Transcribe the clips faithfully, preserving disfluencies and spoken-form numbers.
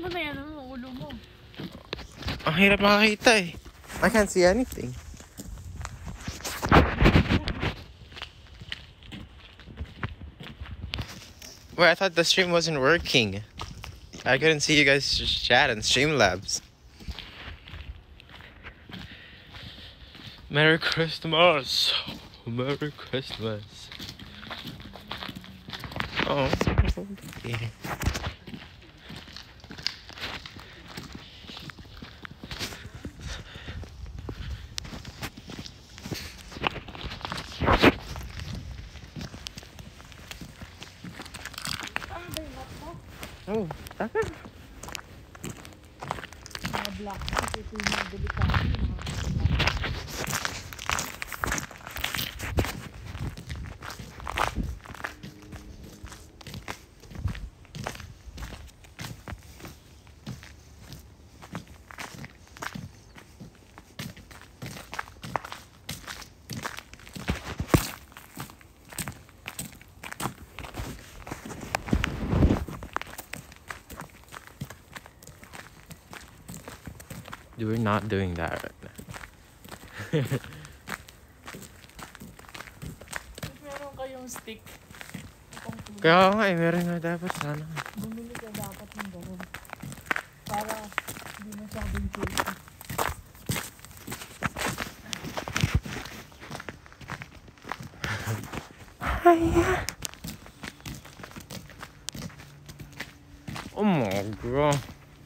mo na yan, ano, ulo mo. Ang hirap makakita eh. I can't see anything. Wait, I thought the stream wasn't working. I couldn't see you guys chat in Streamlabs. Merry Christmas! Merry Christmas! Oh, okay. Oh, taka. Mga black ones, ito yung mga delikado. We're not doing that right now. Meron kayong stick. Kaya nga eh, meron nga dapat sana. Bumili ka dapat ng gano'n. Para hindi masyadong tricky. Hiya. Oh my god.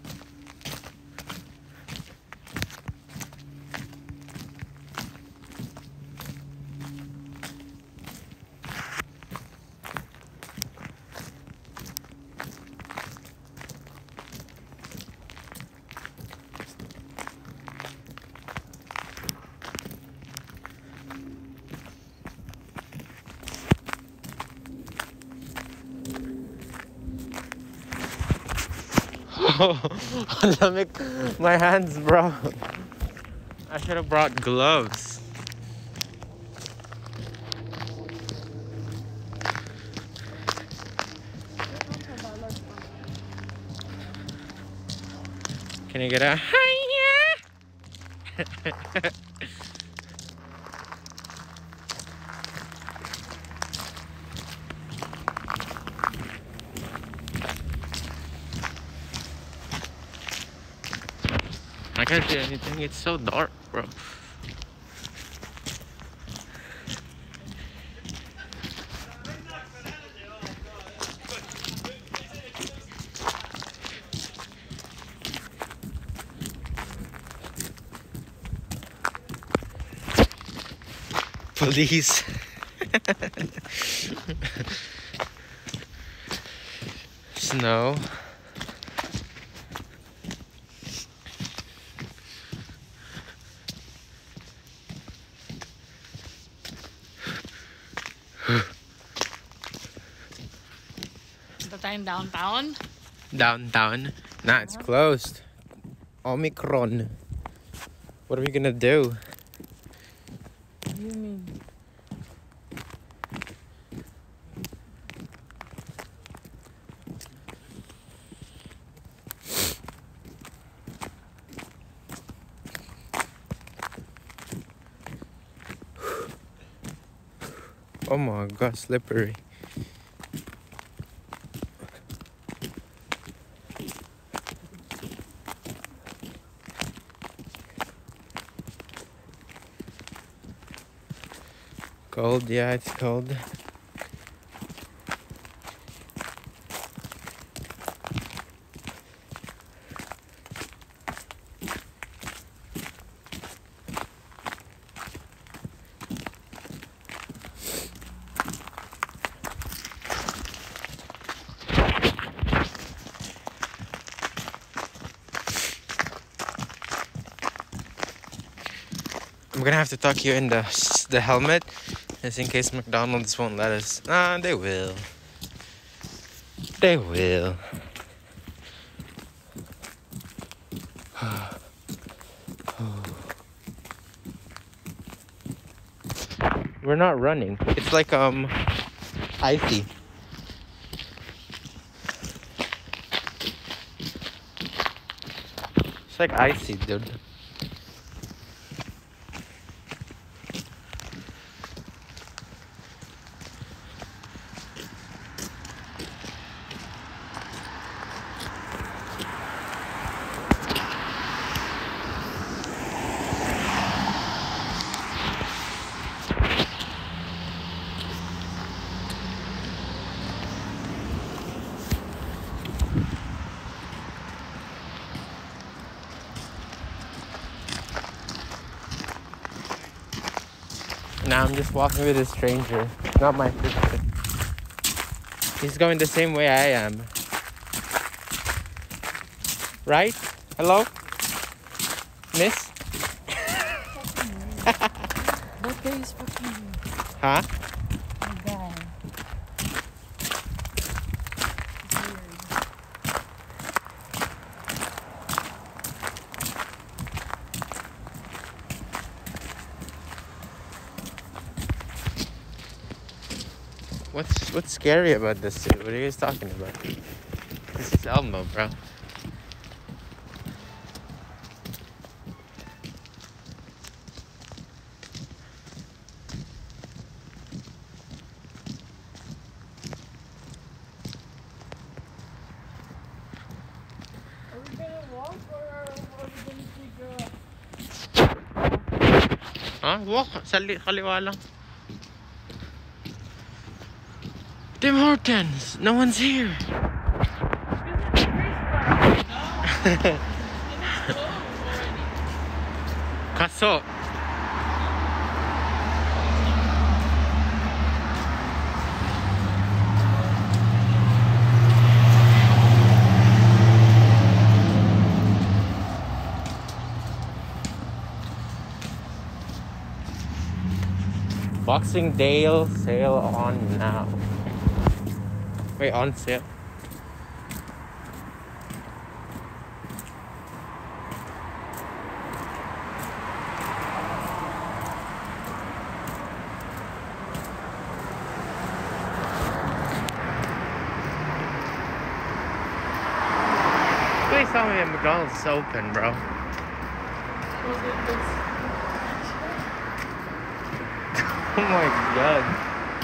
Oh, lamig my hands, bro. I should have brought gloves. Can you get a hiya? I can't see anything, it's so dark, bro. Police. Snow. Punta tayong downtown. Downtown? Nah, it's closed. Omicron. What are we gonna do? What do you mean? Oh my god, slippery. Cold, yeah, it's cold. I'm gonna have to tuck you in the the helmet, just in case McDonald's won't let us. Ah, they will. They will. We're not running. It's like um icy. It's like icy, dude. Now I'm just walking with a stranger, not my sister. He's going the same way I am. Right? Hello? Miss? That guy is fucking Huh? a guy. Weird. What's what's scary about this dude? What are you guys talking about? This is Elmo, bro. Are we gonna walk or are we gonna take a... Huh? Walk. Sa li- kaliwa lang. Tim Hortons! No one's here! Kaso. Boxing Day sale on now. Wait, on sale? Please tell me McDonald's is open, bro. Oh my god.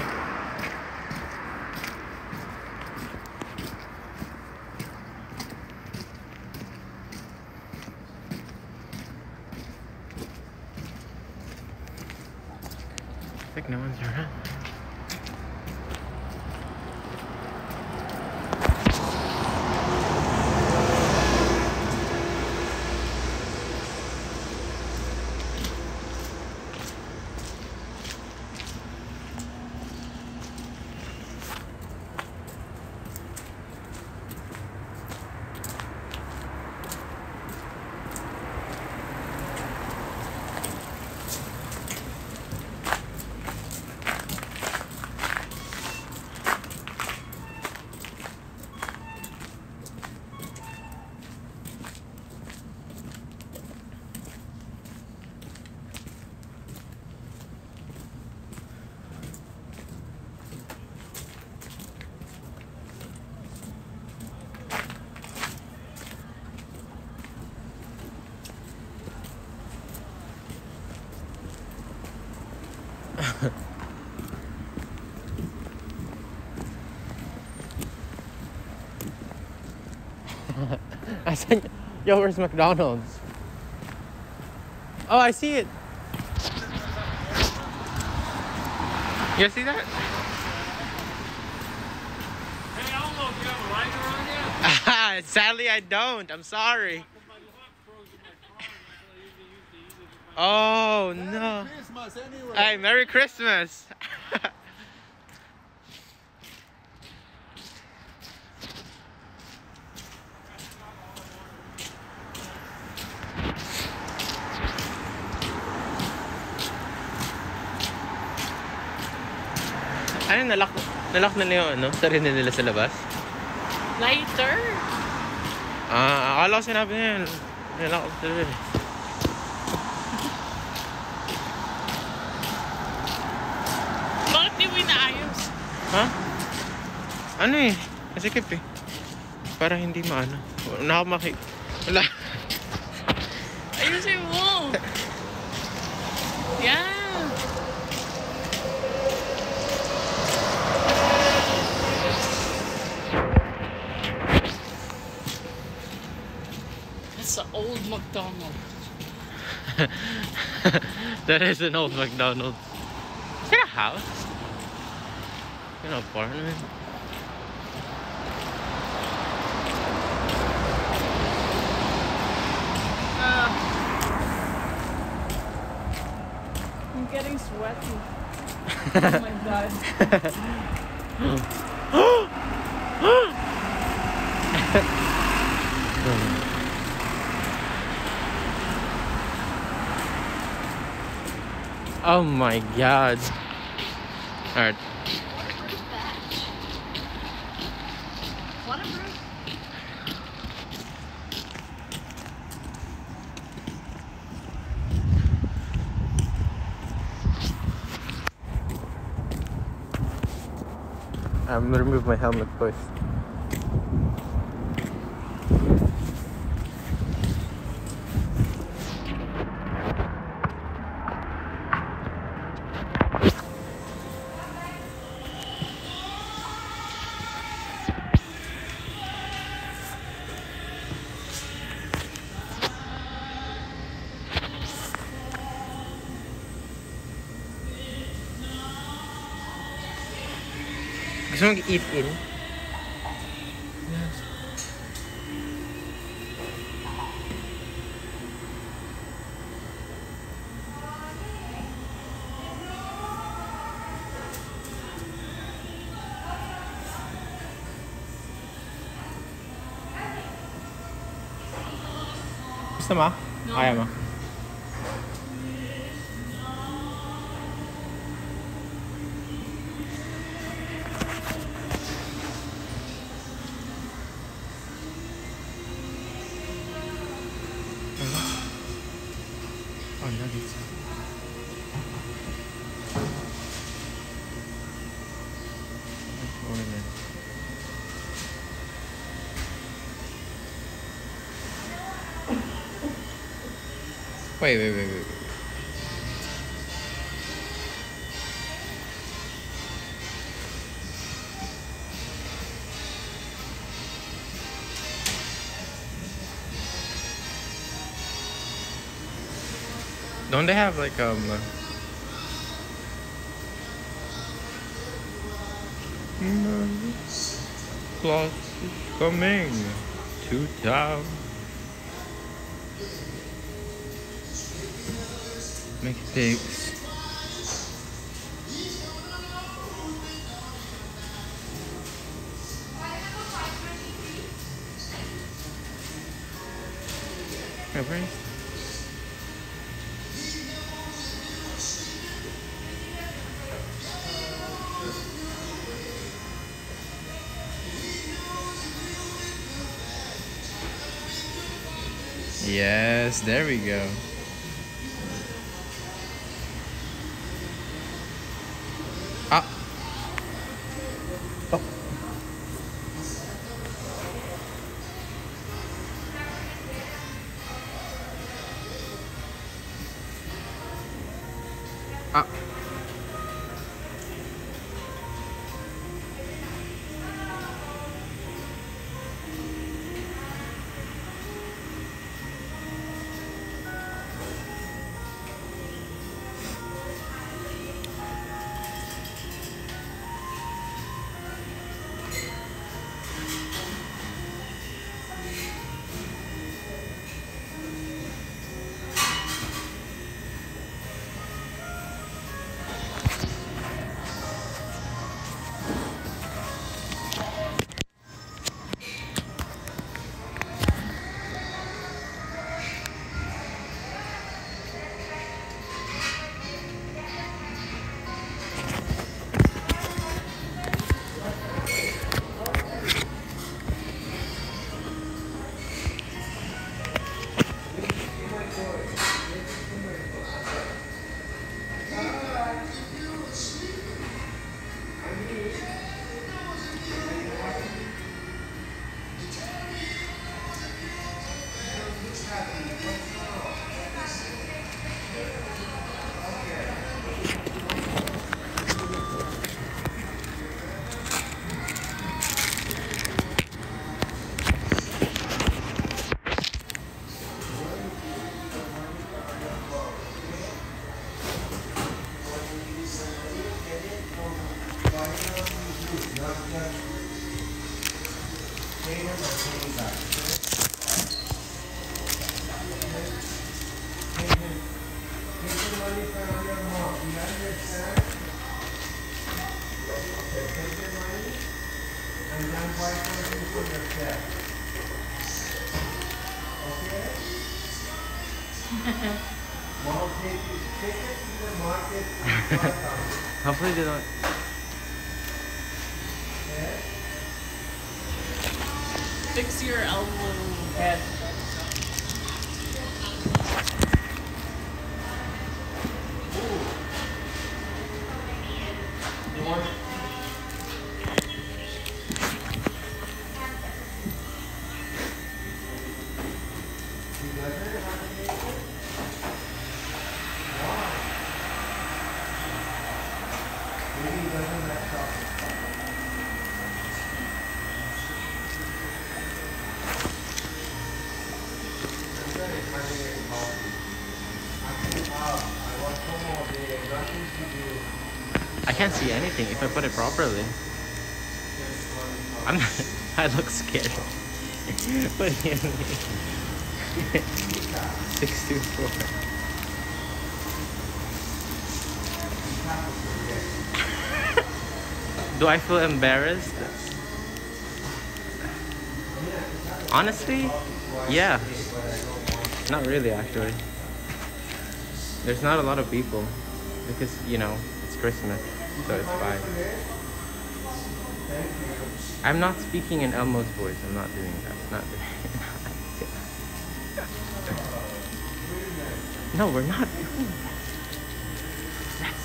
I think no one's around. I said, yo, where's McDonald's? Oh, I see it. You see that? Hey, I don't know if you have a lighter on you. Sadly, I don't. I'm sorry. Oh, no. Christmas anyway. Hey, Merry Christmas. Ano, nalock, nalock na nila yung ano, sarili nila sa labas? Lighter? Ah, akala ko sinabi niya yun. Nalock na sila. Bakit di mo inaayos? Ha? Ano eh? Masikip eh. Para hindi maano. Wala ako maki... Wala. Ayusin mo! Yeah! That's the old McDonald's. That is an old McDonald's. Is that a house? An apartment? Uh, I'm getting sweaty. Oh my god. Oh my god. Alright. I'm gonna remove my helmet first. Gusto mong eat in? Gusto mo? No. Ayaw mo? Oh, nuggets. Wait, wait, wait, wait, wait. Don't they have like um uh, Claus is coming to town. Make pigs. Okay. Yes, there we go. Ah. Oh. Ah. Hopefully they don't. Fix your elbow pad. You want? I can't see anything if I put it properly. I'm not, I look scared. What do you mean? six two four. Do I feel embarrassed? Honestly, yeah. Not really, actually. There's not a lot of people because, you know, it's Christmas, so it's fine. I'm not speaking in Elmo's voice. I'm not doing that. Not doing No, we're not doing that. That's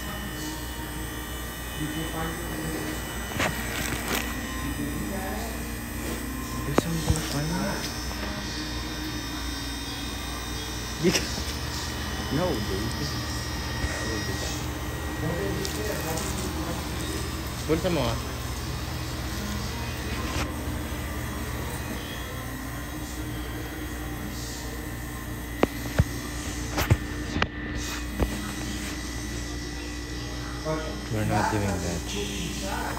Do something funny. You can... No, dude. Put some more. We're not doing that.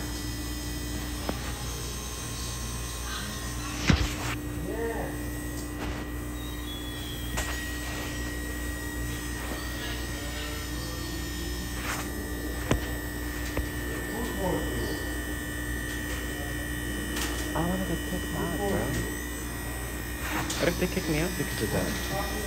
I want to get kicked out, bro. What if they kick me out because of that?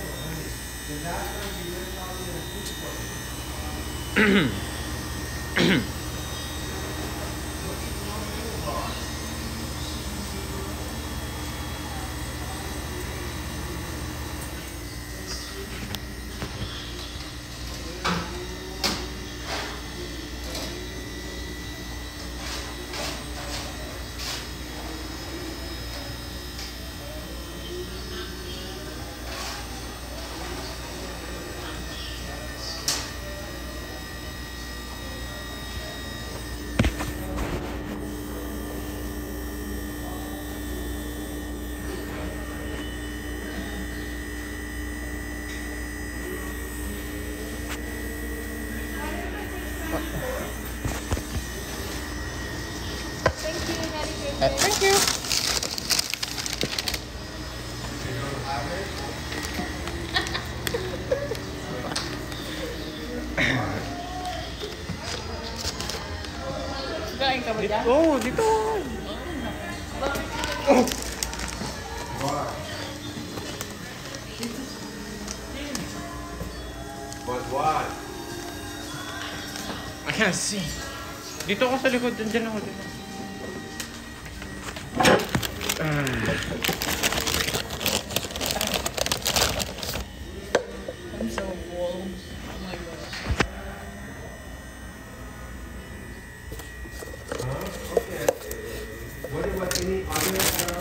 Uh, thank you. Kain ka ba dyan? Oh, dito. Oh. But what? I can't see. Dito ako sa likod. Diyan ako dito. I'm so full. Oh my god. Huh? Okay. What about any other?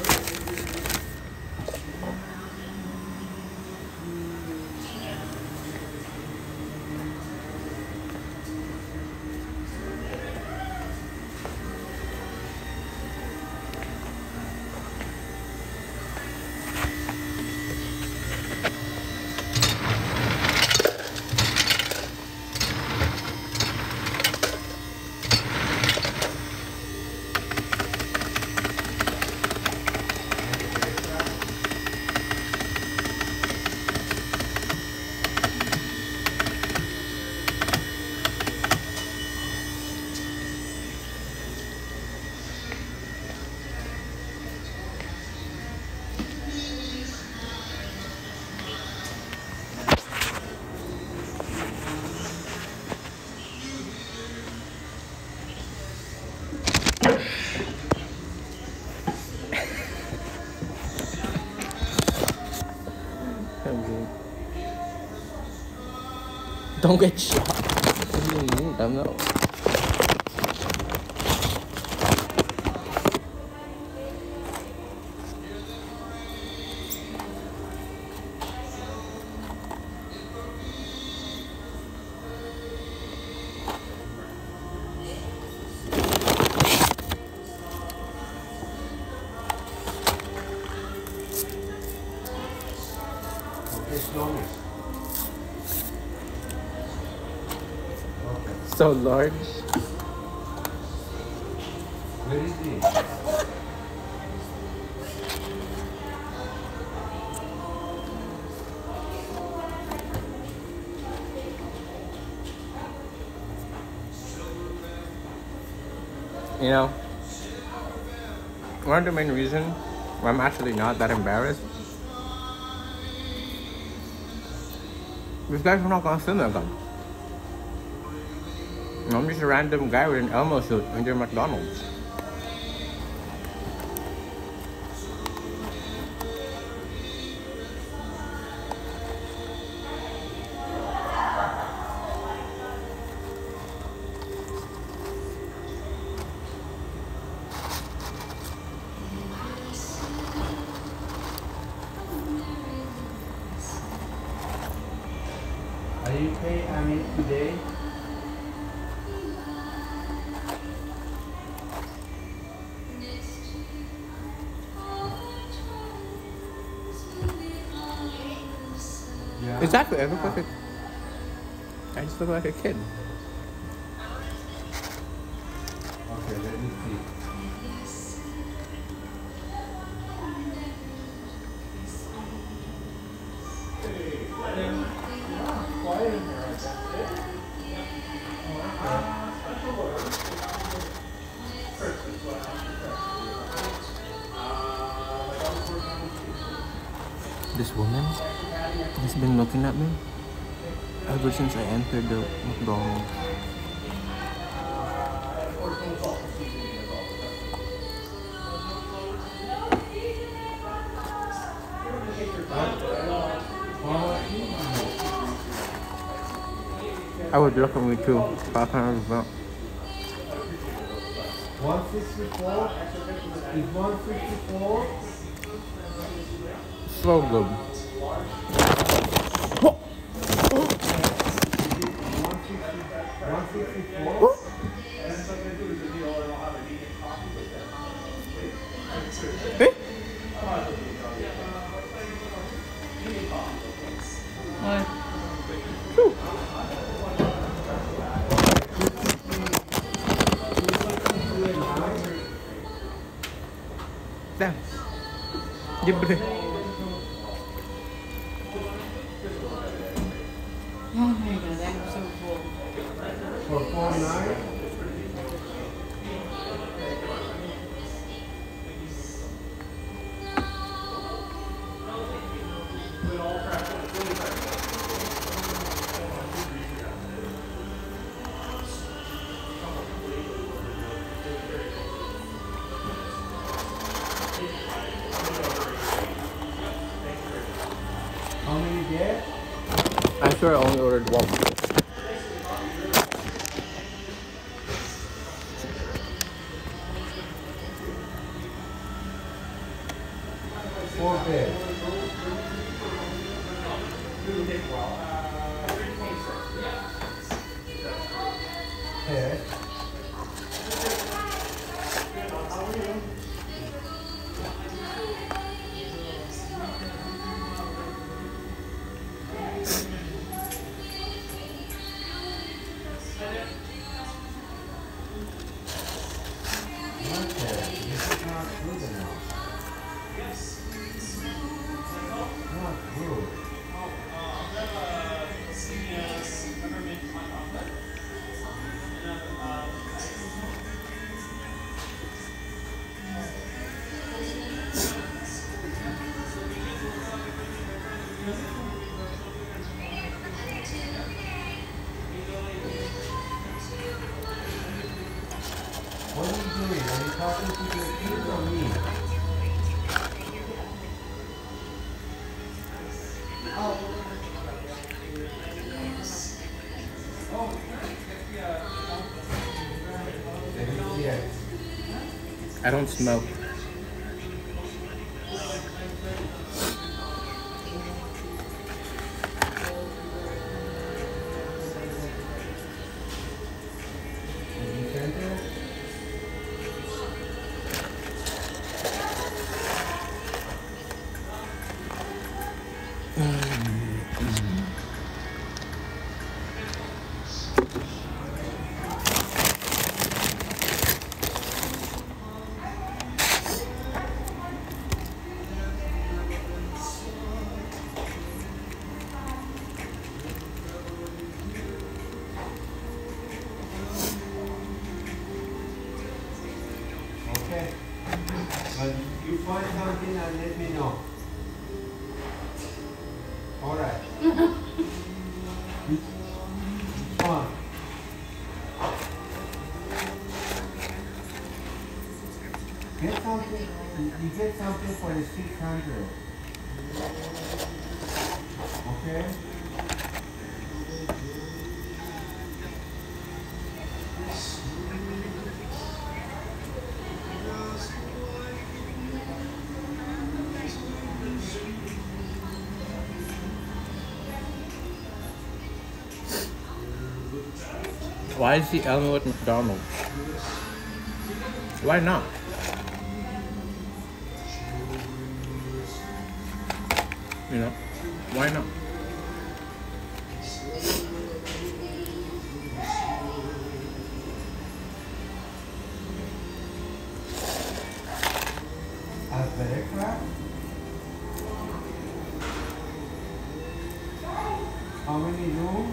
Don't get shot. What do you mean? I don't know. So large. Where is he? You know, one of the main reasons why I'm actually not that embarrassed, these guys are not gonna steal my gun. I'm just a random guy with an Elmo suit into McDonald's. Are you paying Amit today? Yeah. Exactly, I look like a, I just look like a kid. Okay, let me see. This woman has been looking at me ever since I entered the McDonald's. I would look at me too. Five hundred about. one sixty-four is one sixty-four. So good. one sixty-four. Hey? What? Whew. Damn. Give it. Oh my god, I'm so full. For four nine. How many get? I swear I only ordered one. Four bed. Head. What are you doing? Are you talking to your kids or me? I don't smoke. You sent it? Okay. But you find something and let me know. All right. Which which one? Get something. You you get something for the six hundred. Okay. Why is he Elmwood McDonald's? Why not? You know, why not? Athletic craft? How many rooms?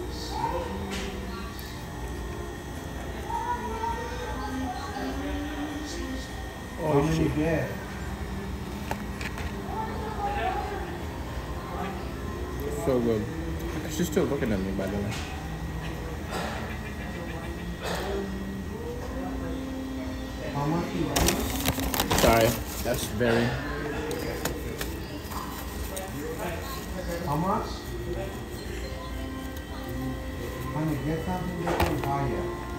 How Oh many shit. beds? So good. She's still looking at me, by the way. How much you want? Sorry, that's very. How much? Honey, get something that is higher.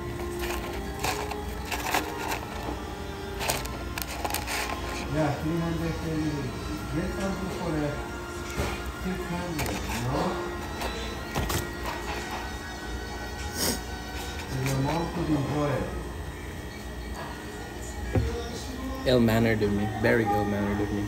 Yeah, three hundred seventy. Get something for the six hundred, you know? So your mom could enjoy it. Ill-mannered of me. Very ill-mannered of me.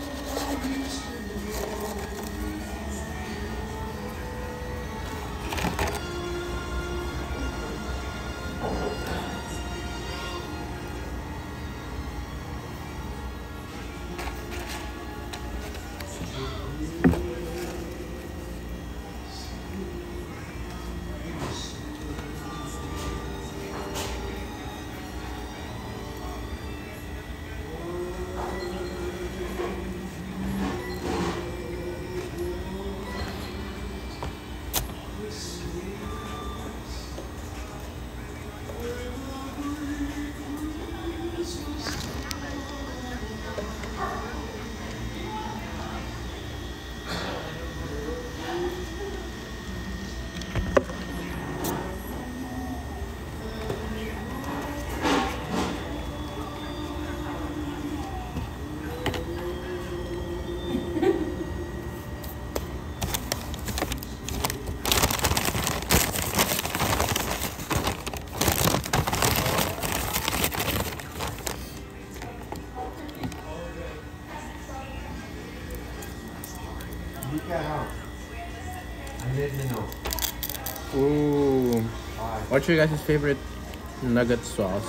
Look at how. And let me know. Ooh. Alright. What's your guys' favorite nugget sauce?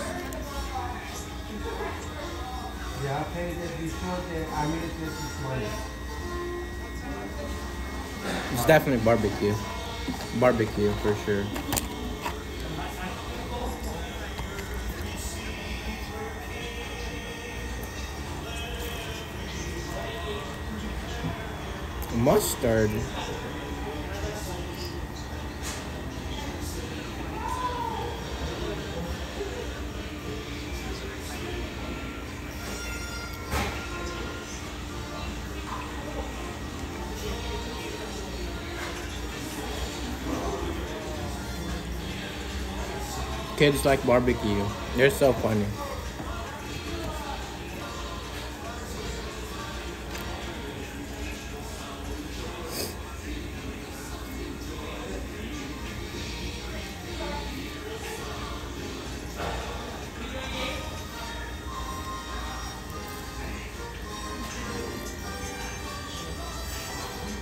Yeah, I paid it before the I mean this is money. It's definitely barbecue. Barbecue for sure. Mustard. Kids like barbecue. They're so funny.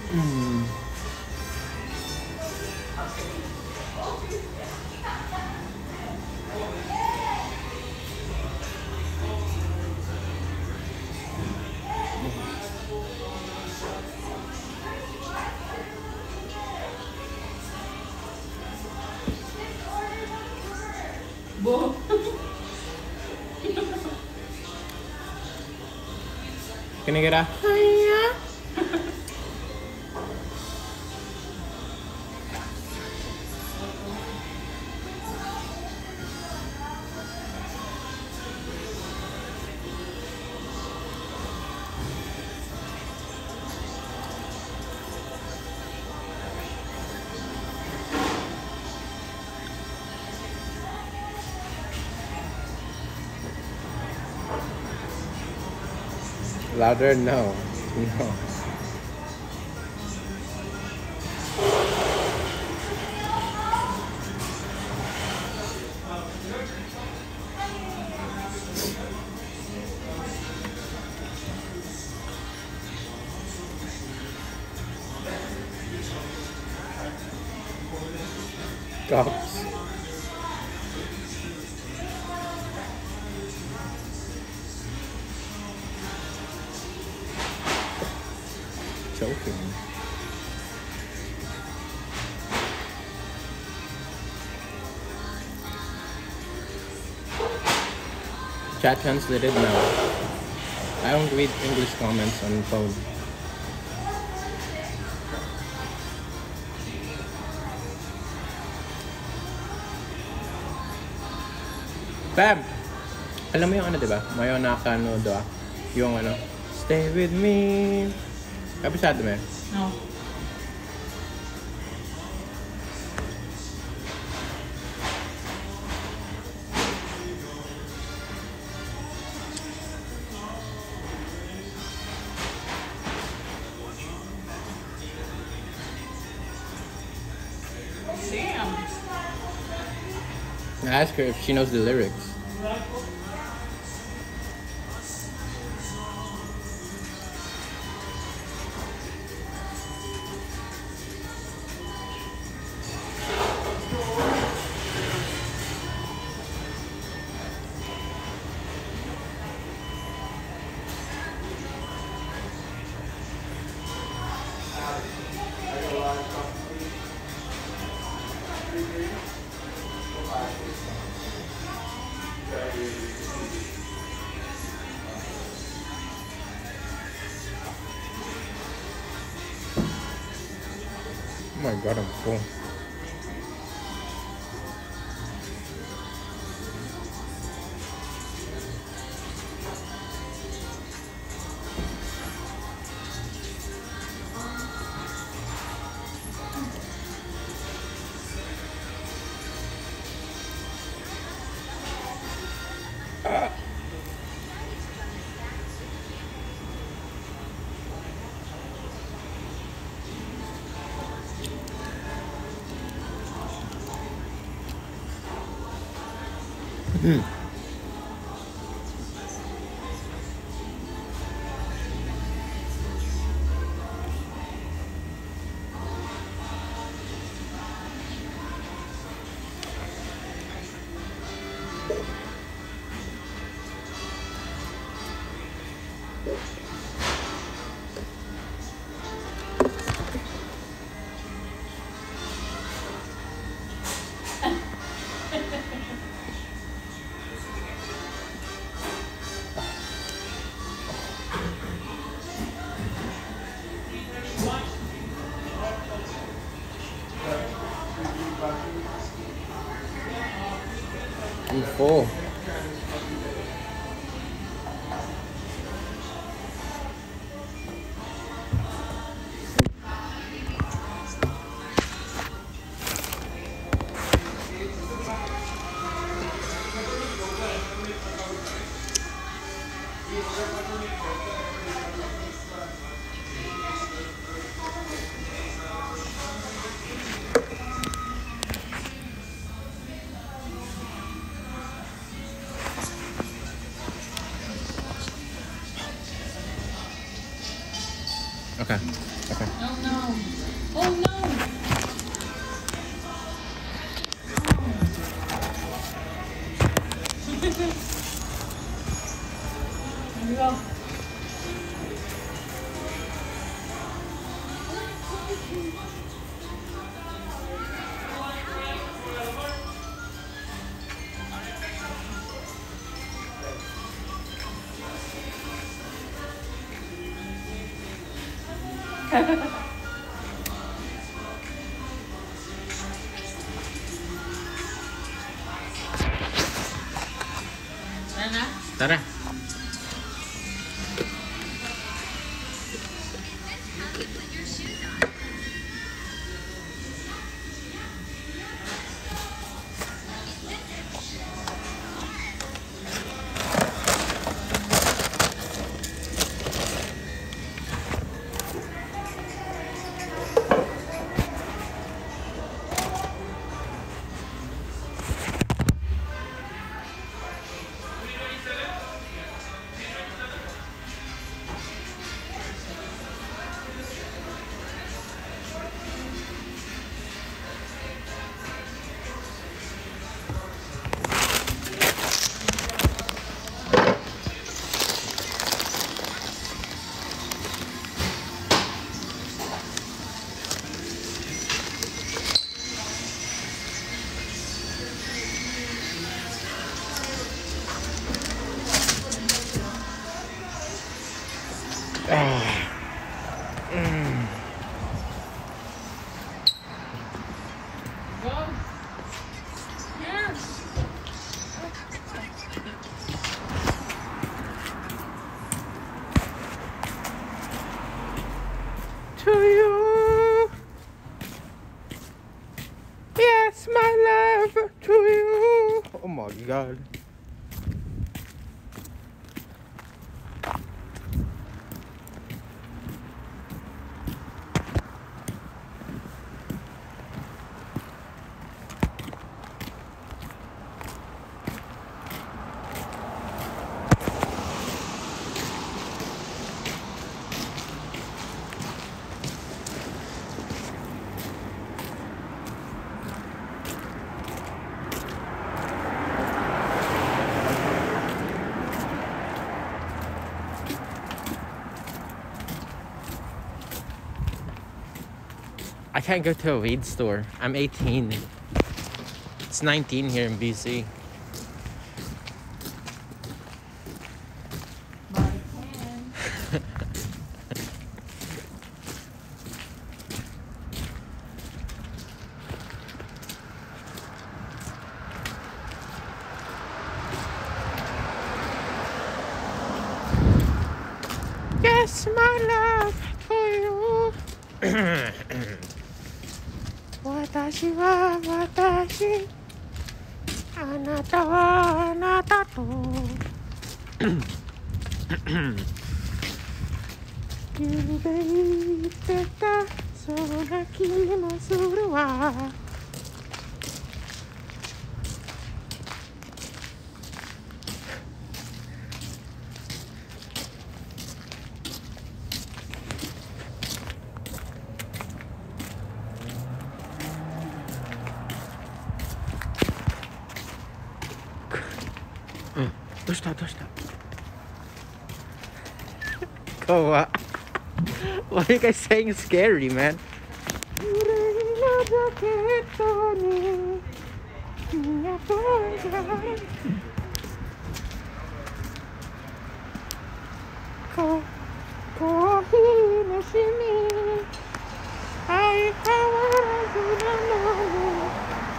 Mm. Bo. Can I get a? Louder? No. No. Cops. Choking. Chat translated now. I don't read English comments on phone. Fam! Alam mo yung ano, diba? Mayo Nakano doa. Yung ano, stay with me. Kabisado mo yun? No. Damn. I asked her if she knows the lyrics. Oh my god, I'm full. Mm. I'm full. Okay. Okay. Oh no. Oh no. Here we go. Tara. Go. Here. To you. Yes, my love to you. Oh my God. I can't go to a weed store. I'm eighteen. It's nineteen here in B C. But I can. Yes, my love for you. 私は私、あなたはあなたと夢で言ってたそんな気もするわ。どうしたどうした怖っ What are you guys saying is scary, man? コーヒーのシミ相変わらずなの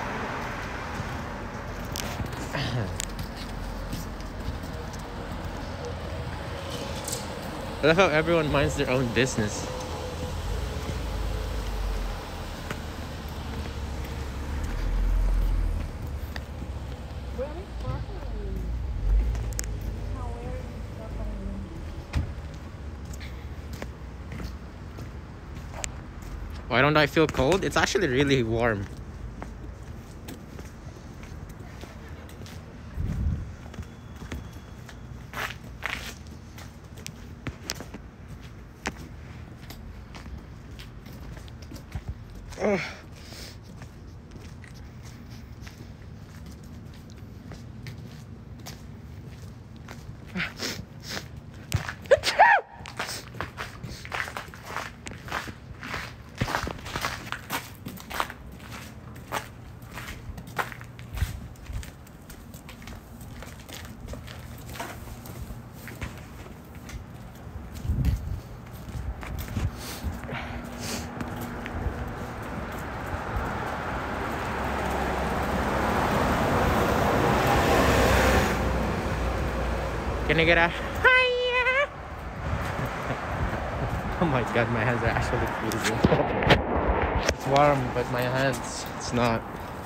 I love how everyone minds their own business. Why don't I feel cold? It's actually really warm. Can I get a hiya? Oh my god, my hands are actually freezing. It's warm, but my hands, it's not.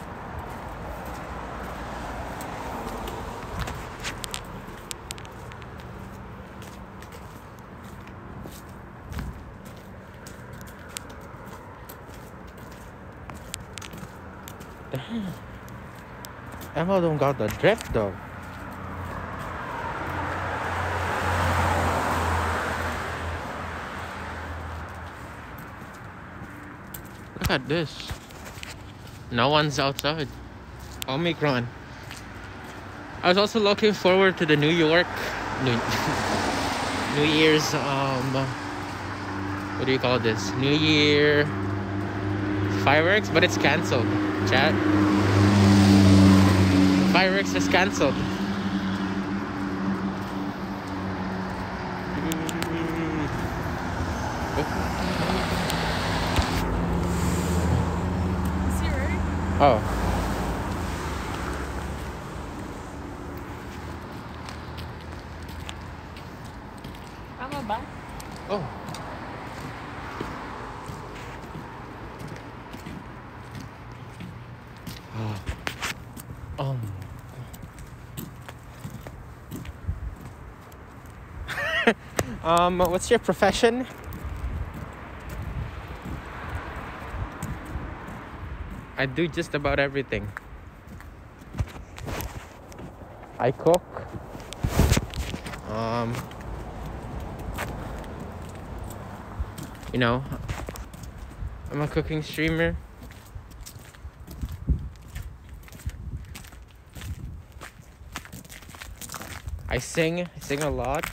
Damn. Emma don't got the drift though. Look at this. No one's outside. Omicron. I was also looking forward to the New York New, New Year's um what do you call this? New Year fireworks, but it's cancelled. Chat. Fireworks is cancelled. Oh. I'm not back. Oh. Um. um. What's your profession? I do just about everything. I cook. Um, you know, I'm a cooking streamer. I sing. I sing a lot.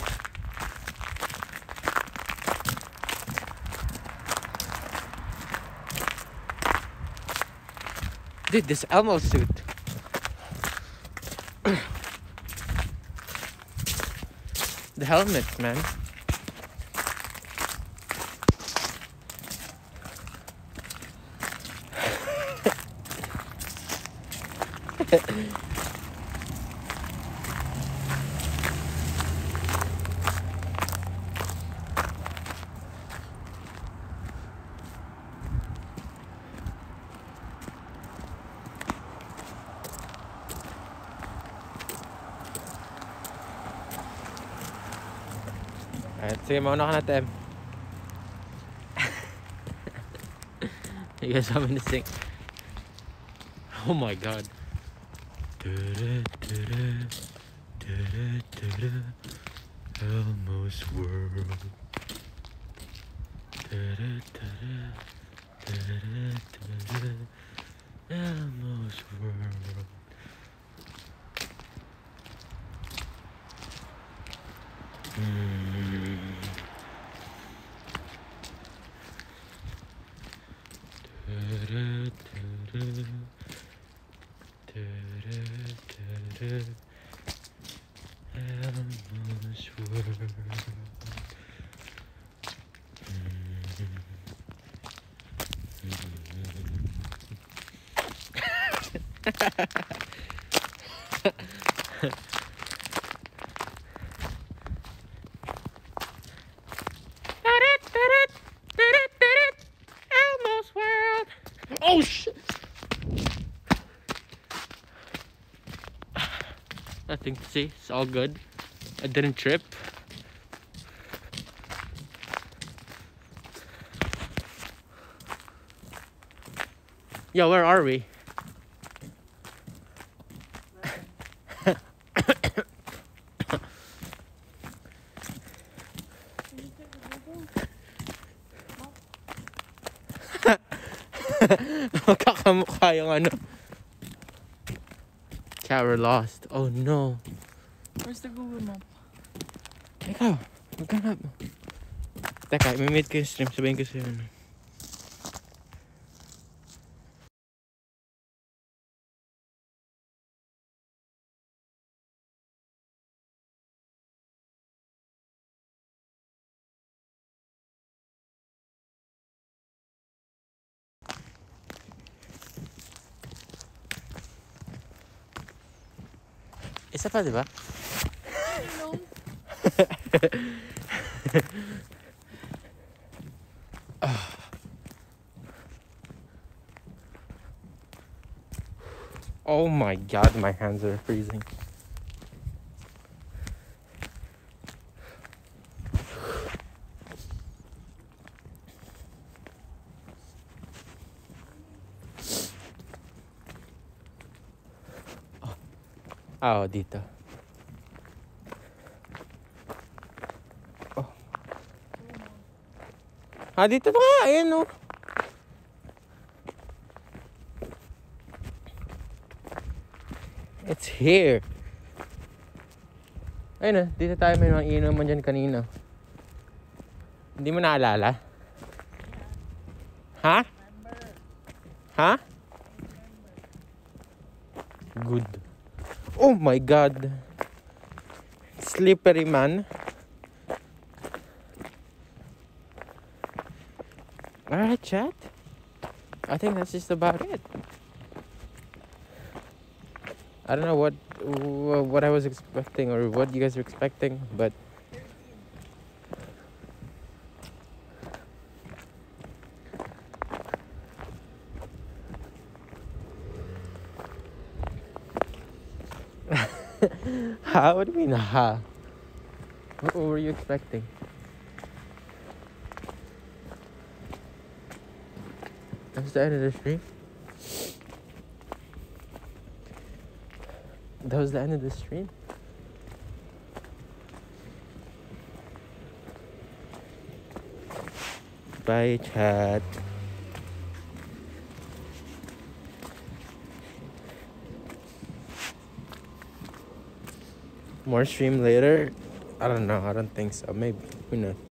Dude, this Elmo suit. The helmet, man. Alright, sige, mauna ka na, Tem. You guys want me to sing? Oh my god. Elmo's World. Elmo's World. Elmo's World. Oh shit! Nothing to see. It's all good. I didn't trip. Yo, where are we? Magkakamukha yung ano. Chat, we're lost. Oh no. Where's the Google Map? Ikaw, magkanap. Teka, imimit ko yung stream. Sabihin ko sa'yo. Ano. Isa pa, di ba? I don't know. Oh my god, my hands are freezing. Oh, dito. Oh. Ah, dito na nga. Ayan, oh. It's here. Ayun, oh. Dito tayo may mga inuman dyan kanina. Hindi mo naalala? Ha? Ha? Good. Oh my god. Slippery man. Alright, chat. I think that's just about it. I don't know what what I was expecting or what you guys were expecting, but ha? What do you mean, ha? What, what were you expecting? That was the end of the stream? That was the end of the stream? Bye, chat. More stream later? I don't know. I don't think so. Maybe. Who knows?